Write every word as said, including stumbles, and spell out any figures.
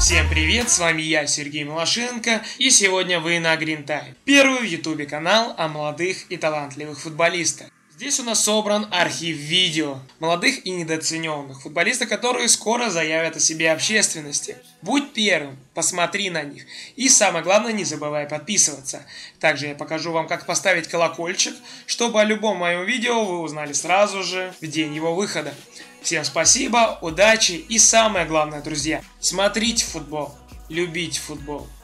Всем привет, с вами я, Сергей Малашенко, и сегодня вы на Green Time. Первый в ютубе канал о молодых и талантливых футболистах. Здесь у нас собран архив видео молодых и недооцененных футболистов, которые скоро заявят о себе общественности. Будь первым, посмотри на них. И самое главное, не забывай подписываться. Также я покажу вам, как поставить колокольчик, чтобы о любом моем видео вы узнали сразу же в день его выхода. Всем спасибо, удачи и самое главное, друзья, смотрите футбол, любите футбол.